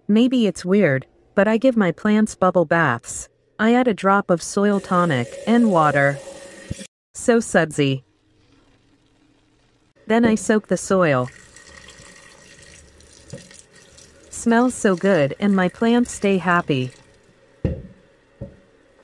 Maybe it's weird, but I give my plants bubble baths. I add a drop of soil tonic and water. So sudsy. Then I soak the soil. Smells so good and my plants stay happy.